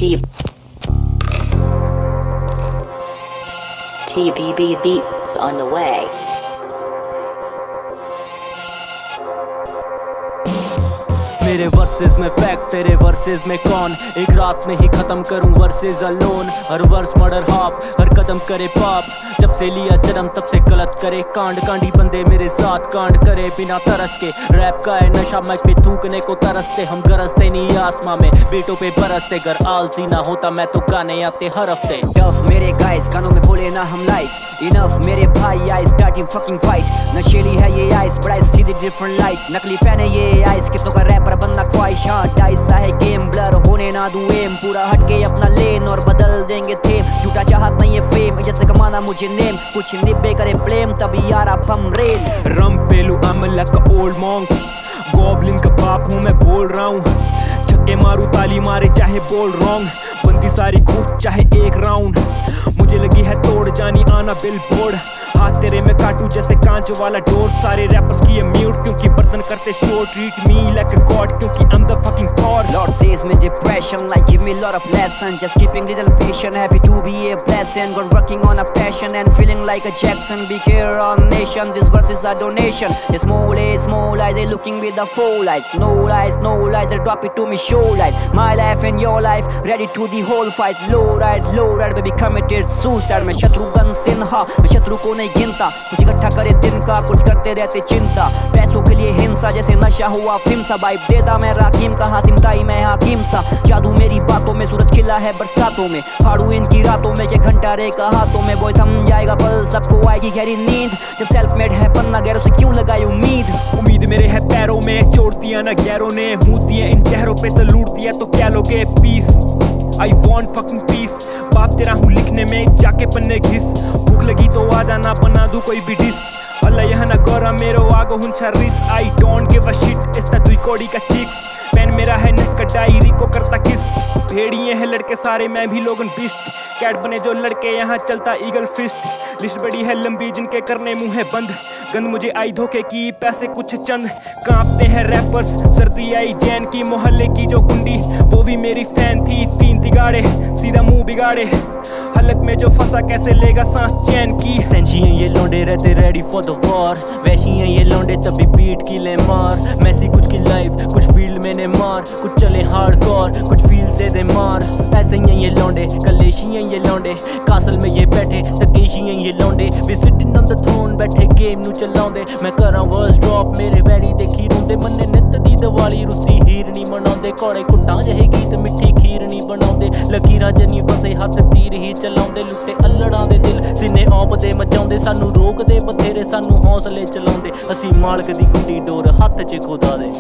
T TBB beats on the way. मेरे verses में fact, तेरे वर्सेस में कौन। एक रात में ही खत्म करूं वर्सेस अलोन। हर वर्स मर्डर हाफ, हर कदम करे पाप। जब से लिया जन्म तब से गलत करे कांड। कांडी बंदे मेरे साथ कांड करे बिना तरस के। रैप का है नशा, मैक पे थूकने को तरसते। हम गरजते नहीं आसमां में, बेटों पे बरसते। घर आलसी ना होता मैं तो गाने आते हर हफ्ते। टफ मेरे गाइस, कानों में बोले ना हम लाइस। इनफ मेरे भाई, आई स्टार्टिंग फकिंग फाइट। नशेली है ये आइस, बड़ा सीधी डिफरेंट लाइट। नकली पहने ये आइस, कितों का रैपर बनना ख्वाहिश। हाँ डाइस सा है गेम, ब्लर होने ना दूं एम। पूरा हटके अपना लेन और बदल देंगे थेम। झूठा चाहत नहीं है फेम, जैसे कमाना मुझे नेम। कुछ निब्बे करे ब्लेम, तभी यारा बम रेल। रम पेलू अमला का ओल्ड मॉन्क। गॉबलिन का बाप हूँ मैं बोल रहा हूँ। छक्के मारू ताली मारे चाहे बोल रॉन्ग। बनती सारी खूब चाहे एक राउंड। मुझे लगी है तोड़ जानी आना बिल बोर्ड। हाथ तेरे में काटू जैसे कांच वाला डोर। सारे रैपर्स किए म्यूट क्योंकि बर्तन करते show. Treat me like a god क्योंकि I'm the fucking god. Lord says me depression, like give me lot of lessons. Just keeping little patient, happy to be a blessing. Gone working on a passion and feeling like a Jackson. Be care on nation, this verse is a donation. Small eyes, they looking with the full eyes. No lies, they drop it to me, show light. My life and your life, ready to the whole fight. Low ride, baby committed suicide. मैं शत्रुघ्न सिन्हा, मैं शत्रु को नहीं गिनता। कुछ इकट्ठा करे दिन का, कुछ करते रहते चिंता। पैसों के लिए हिंसा जैसे नशा हुआ फिल्म सा। वाइब देता मैं राकीम का, हातिमताई मैं हाकिम सा। जादू मेरी बातों में, सूरज खिला है बरसातों में। फाड़ू इनकी रातों में, ये घंटा रेखा हाथों में। बॉय थम जाएगा पल, सबको आएगी गहरी नींद। जब सेल्फ मेड है पन्ना, गैरों से क्यों लगाई उम्मीद मेरे है पैरों में, छोड़ दिया ना गैरों ने। मुँह दिए इन चेहरों पे तो लूट दिया, तो क्या लोगे peace. I want fucking peace। बाप तेरा हूँ लिखने में, जाके पन्ने घिस। भूख लगी तो आ जाना, बना दूं कोई भी डिश। अल्लाह यह ना गोरा मेरो आगो हुंचा रिस। I don't give a shit, इस्ता दुई कोड़ी का चिक्स। पेन मेरा है नेक का डायरी को करता किस। भेड़िए हैं लड़के सारे, मैं भी लोगन बिस्ट। कैट बने जो लड़के, यहाँ चलता ईगल फिस्ट। लिस्ट बड़ी है लंबी, जिनके करने मुंह है बंद। गंद मुझे आई धोखे की, पैसे कुछ चंद। कांपते हैं रैपर्स, सर्दी आई जैन की। मोहल्ले की जो गुंडी, वो भी मेरी फैन थी। 3 तिगाड़े, सीधा मुंह बिगाड़े। हलक में जो फंसा, कैसे लेगा सांस चैन की। सेंची हैं ये लौंडे, रहते रेडी फॉर द वॉर। वैसी हैं ये लौंडे, तभी बीट की ले मार। मैसी कुछ की लाइफ, कुछ फील्ड में ने मार। कुछ चले हार्डकोर, कुछ फील्ड से दे मार। ऐसे ही हैं ये लौंडे, कलेशी हैं ये लौंडे। कासल में ये बैठे, तकेशी हैं ये लौंडे। We sitting on the throne, बैठे गेम नू चलाउंदे। मैं करा वर्स ड्रॉप, मेरे वैरी देखी रोंदे। मन्ने नित दी दिवाली, रुसी हीरनी मनाउंदे। कौड़े कुट्टां जहे गीत, मिठी खीरनी बनाउंदे। लकीरां जनी फसे, हत्थ तीर ही चलाउंदे। लुੱਟੇ अल्लड़ां दे दिल, सीने औंपदे मचाउंदे। सानू रोकदे बथेरे, सानू हौसले चलाउंदे। असी मालक दी गुंडी डोर, हत्थ च खुदा दे।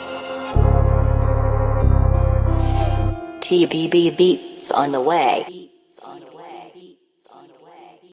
TBB beats on the way.